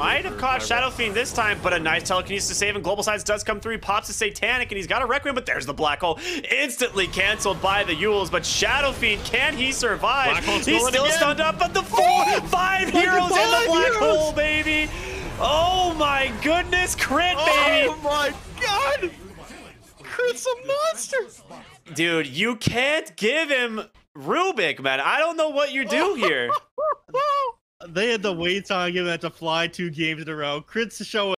might have caught Shadow Fiend this time, but a nice telekinesis save, and Global Sides does come through. He pops a Satanic, and he's got a Requiem, but there's the Black Hole. Instantly canceled by the Yules, but Shadow Fiend, can he survive? He's still stunned up, but the 5 heroes in the Black Hole, baby. Oh my goodness, Crit, baby. Oh my god. Crit's a monster. Dude, you can't give him rubick, man. I don't know what you do here. They had to wait on him to fly 2 games in a row. Crit's showing